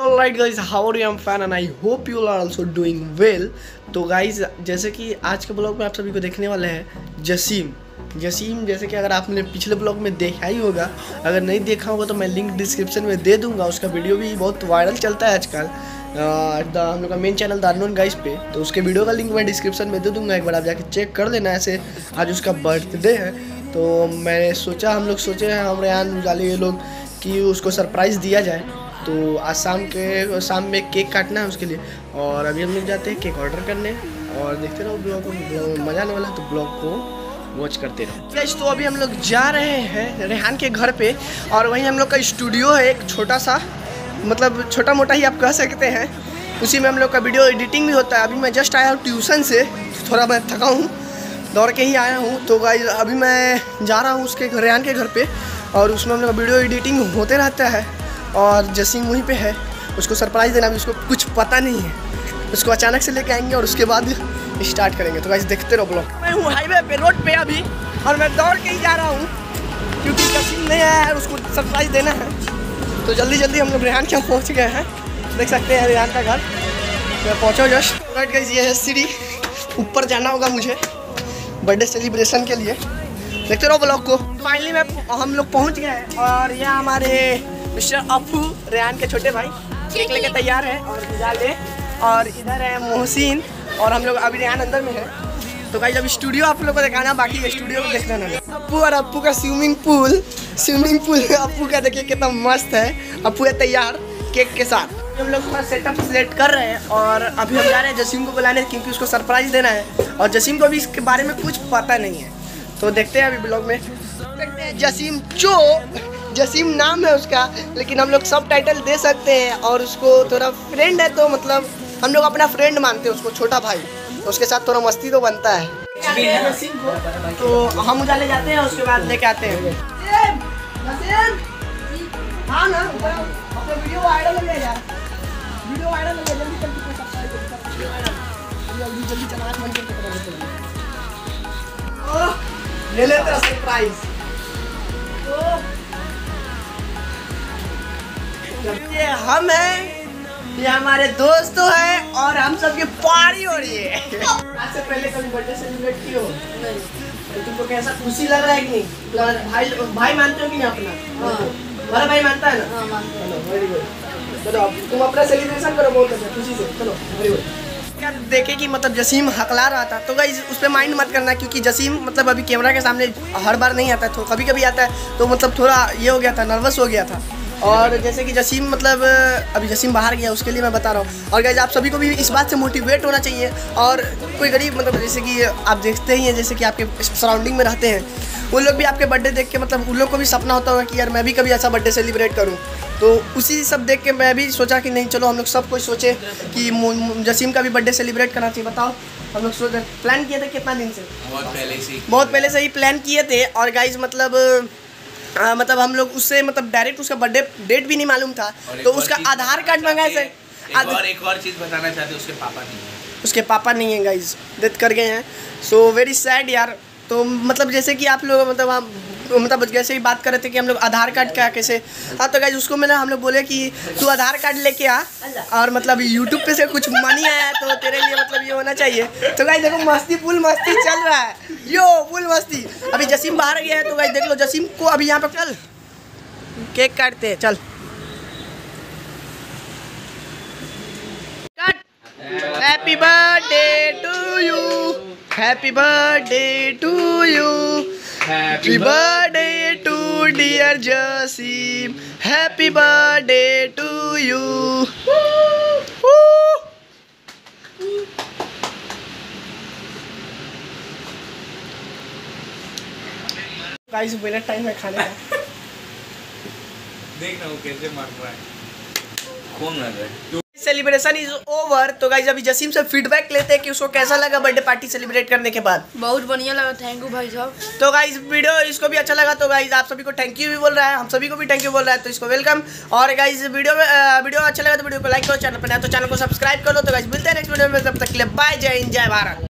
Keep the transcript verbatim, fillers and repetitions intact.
Alright guys, how are you? I'm fine and I hope you are also doing well. तो guys जैसे कि आज के blog में आप सभी को देखने वाले हैं जसीम जसीम जैसे कि अगर आपने पिछले ब्लॉग में देखा ही होगा, अगर नहीं देखा होगा तो मैं लिंक डिस्क्रिप्शन में दे दूंगा। उसका वीडियो भी बहुत वायरल चलता है आजकल हम लोग का main channel the unknown guys पे, तो उसके वीडियो का लिंक मैं डिस्क्रिप्शन में दे दूंगा। एक बार आप जाके चेक कर लेना। ऐसे आज उसका बर्थडे है तो मैंने सोचा हम लोग सोचे हैं हम रेहान उजाले ये लोग कि उसको सरप्राइज़ दिया जाए। तो आज शाम के शाम में केक काटना है उसके लिए, और अभी हम लोग जाते हैं केक ऑर्डर करने और देखते रहो ब्लॉग को, मज़ा आने वाला है तो ब्लॉग को वॉच करते रहो। गाइस तो अभी हम लोग जा रहे हैं रेहान के घर पे, और वहीं हम लोग का स्टूडियो है एक छोटा सा, मतलब छोटा मोटा ही आप कह सकते हैं। उसी में हम लोग का वीडियो एडिटिंग भी होता है। अभी मैं जस्ट आया हूँ ट्यूशन से, थोड़ा मैं थका हूँ, दौड़ के ही आया हूँ। तो गाइस अभी मैं जा रहा हूँ उसके घर रेहान के घर पे, और उसमें हम लोग का वीडियो एडिटिंग होते रहता है। और जसीम वहीं पे है, उसको सरप्राइज़ देना, अभी उसको कुछ पता नहीं है, उसको अचानक से लेके आएंगे और उसके बाद स्टार्ट करेंगे। तो गाइस देखते रहो ब्लॉग। मैं हूँ हाईवे पे, रोड पे अभी, और मैं दौड़ के ही जा रहा हूँ क्योंकि जसीम नहीं आया है, उसको सरप्राइज़ देना है। तो जल्दी जल्दी हम लोग रेहान के यहाँ पहुँच गए हैं। देख सकते हैं रेहान का घर, मैं पहुँचा जस्ट। राइट गाइस ये है सीढ़ी, ऊपर जाना होगा मुझे बर्थडे सेलिब्रेशन के लिए। देखते रहो ब्लॉग को। फाइनली मैं हम लोग पहुँच गए हैं, और यहाँ हमारे मिस्टर अफू रेहान के छोटे भाई केक लेके तैयार है और उजाले, और इधर है मोहसिन, और हम लोग अभी रेहान अंदर में है। तो गाइस अभी स्टूडियो आप लोगों को दिखाना बाकी है, स्टूडियो को देखना ना। अप्पू और अप्पू का swimming pool swimming pool Appu का देखिए कितना मस्त है। अप्पू है तैयार केक के साथ। हम लोग थोड़ा सेटअप सेट कर रहे हैं, और अभी हम जा रहे हैं जसीम को बुलाने क्योंकि उसको सरप्राइज़ देना है, और जसीम को भी इसके बारे में कुछ पता नहीं है। तो देखते हैं अभी ब्लॉग में। देखते हैं जसीम जो जसीम नाम है उसका, लेकिन हम लोग सब टाइटल दे सकते हैं, और उसको थोड़ा फ्रेंड है तो मतलब हम लोग अपना फ्रेंड मानते हैं उसको, छोटा भाई, तो उसके साथ थोड़ा मस्ती तो बनता है। जसीम को तो हम उजाले जाते हैं, उसके बाद लेके आते हैं। हाँ ना, अपना वीडियो वायरल हो गया, वीडियो वायरल हो गया, जल्दी जल्दी सब्सक्राइब करो, जल्दी जल्दी चला मन करके ले लेते हैं सरप्राइज। ये हम हैं, ये हमारे दोस्त हैं, और हम सबकी पार्टी हो रही है। आज से पहले कभी बर्थडे सेलिब्रेट की हो? नहीं। तो तुमको कैसा खुशी लग रहा है कि नहीं? भाई भाई मानते हो कि नहीं अपना? हाँ। हमारा भाई मानता है ना? हाँ मानता है। Very good. चलो तुम अपना सेलिब्रेशन करो बहुत अच्छा खुशी से। चलो वेरी गुड। क्या देखे कि मतलब जसीम हकला रहा था, तो गाइस उस पर माइंड मत करना, क्योंकि जसीम मतलब अभी कैमरा के सामने हर बार नहीं आता है, तो कभी कभी आता है, तो मतलब थोड़ा ये हो गया था, नर्वस हो गया था। और जैसे कि जसीम मतलब अभी जसीम बाहर गया, उसके लिए मैं बता रहा हूँ। और गाइस आप सभी को भी इस बात से मोटिवेट होना चाहिए, और कोई गरीब मतलब जैसे कि आप देखते ही हैं, जैसे कि आपके सराउंडिंग में रहते हैं, उन लोग भी आपके बर्थडे देख के मतलब उन लोग को भी सपना होता होगा कि यार मैं भी कभी ऐसा बर्थडे सेलिब्रेट करूँ। तो उसी सब देख के मैं भी सोचा कि नहीं चलो हम लोग सब कुछ सोचे कि जसीम का भी बर्थडे सेलिब्रेट करना चाहिए। बताओ हम लोग सोचे प्लान किए थे कितना दिन से? बहुत पहले से बहुत पहले से ही प्लान किए थे। और गाइज मतलब आ, मतलब हम लोग उससे मतलब डायरेक्ट उसका बर्थडे डेट भी नहीं मालूम था, तो उसका आधार कार्ड मंगाए थे। और एक और चीज़ बताना चाहते हैं, उसके पापा नहीं है, उसके पापा नहीं है गाइज, डेथ कर गए हैं। सो वेरी सैड यार। तो मतलब जैसे कि आप लोग मतलब हम मतलब जैसे ही बात कर रहे थे कि हम लोग आधार कार्ड का कैसे, हाँ तो गाइज उसको मैंने हम लोग बोले कि तू आधार कार्ड लेके आ, और मतलब यूट्यूब पे से कुछ मनी आया तो तेरे लिए मतलब ये होना चाहिए। तो गाइज देखो मस्ती फुल मस्ती चल रहा है, यो फुल मस्ती। अभी जसीम बाहर गया है, तो गाइज देख लो जसीम को अभी यहाँ पे चल केक काटते हैं, चल cut. Happy birthday to you, happy birthday to you, happy birthday to dear Jaseem, happy birthday to you. Guys मेरा टाइम है खाने का। देख ना वो कैसे मार रहा है, कौन मार रहा है। Celebration is over. तो गाइस अभी जसीम से फीडबैक लेते हैं कि उसको कैसा लगा बर्थडे पार्टी सेलिब्रेट करने के बाद। बहुत बढ़िया लगा, थैंक यू भाई साहब। तो गाइस वीडियो इसको भी अच्छा लगा, तो गाइस आप सभी को थैंक यू भी बोल रहा है, हम सभी को भी थैंक यू बोल रहा है, तो इसको वेलकम। और गाइस वीडियो में वीडियो अच्छा लगा तो वीडियो को लाइक करो, चैनल पर नया तो चैनल को सब्सक्राइब कर लो। तो गाइस मिलते हैं नेक्स्ट वीडियो में, तब तक के लिए बाय, जय हिंद, जय भारत।